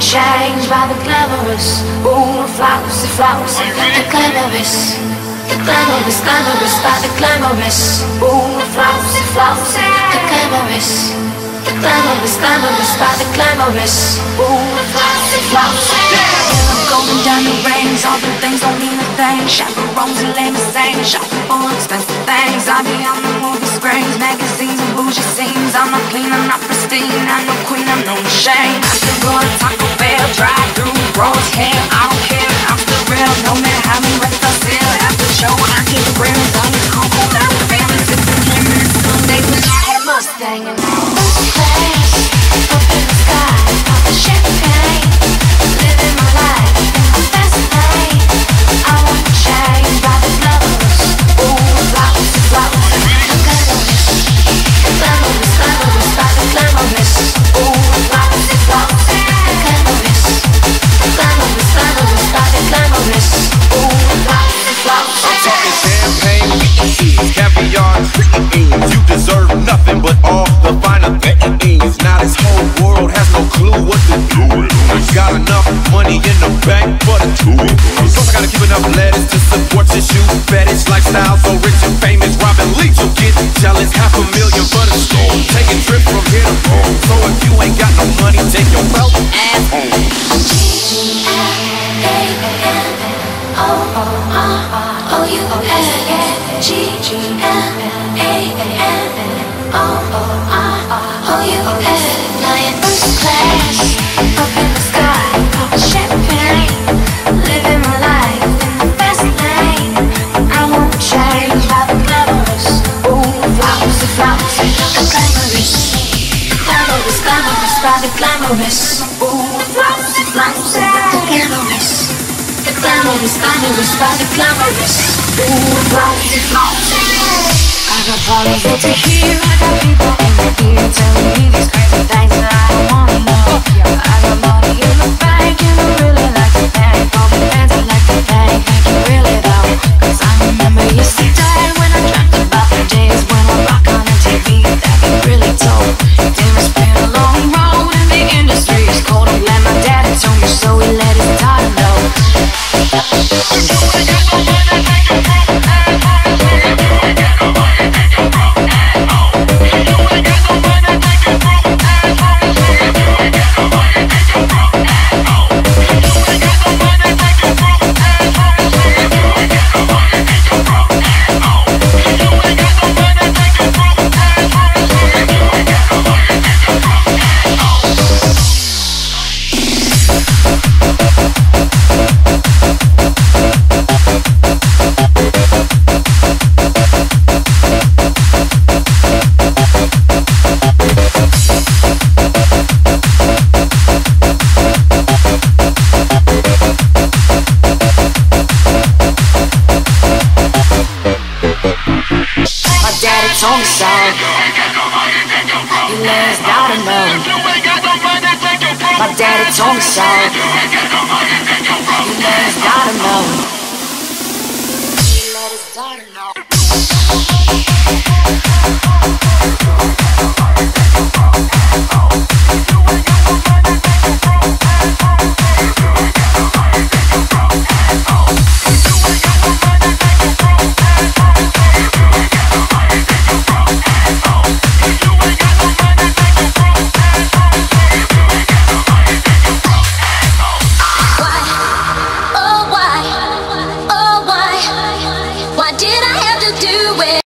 changed by the glamorous. Ooh, flowers, the flowers, the glamorous. The glamorous, glamorous by the glamorous. Ooh, flowers, the flowers, the glamorous. The glamorous, glamorous by the glamorous. Ooh, flowers, the flowers. I'm going down the range, all the things don't mean a thing. Chaperones and limousines, shopping for expensive things. I be on the movie screens, magazines and bougie scenes. I'm not clean, I'm not pristine, I'm no queen, I'm no shame. I still go to Taco Bell, drive through, Rose hair, I don't care, I'm still real. No matter how many records I sell, after the show I keep the rims on the combo. That was family, 15 minutes, some days when I had a Mustang and first class, up in the sky, pop the champagne, living my life in my fast lane. I want to change by the glamorous. Ooh, flowers, the flowers, the glamorous. The glamorous, glamorous by the glamorous. Ooh, flowers, the flowers, the glamorous. The glamorous, glamorous by the glamorous. Ooh, flowers, the flowers. I'm talking champagne, caviar, beans. You deserve nothing but all the finer things. Now this whole world has no clue what to do with. Got enough money in the bank for the two. Plus I gotta keep enough lettuce to support your shoe fetish lifestyle. So rich and famous, Robin Leach will get jealous. $500,000 for the store, taking trips from here to home. So if you ain't got no money, take your wealth ass home. G-G-L-A-M-O-O-U-S. Now you're first class, up in the sky, pop champagne, living my life in the fast lane. I won't change by the glamorous. Ooh, flowers, the flowers, the glamorous. Glamorous, glamorous by the glamorous. Ooh, flowers, the flowers, the glamorous. The glamorous, glamorous by the glamorous. Ooh, flowers, the flowers. I got politics to hear, I got people in my ear telling me these crazy things that I don't wanna know. I got money in the bank and I really like to thank all the fans I like to thank. Thank you really though, cause I remember yesterday when I dreamt about the days when I rock on the TV. That be really dope. Damn, it's been a long road in the industry. It's cold, I'm glad my daddy told me so, he let his daughter know. Told me so. You let his daughter know. My daddy told me so. You let his daughter know. You let his daughter know.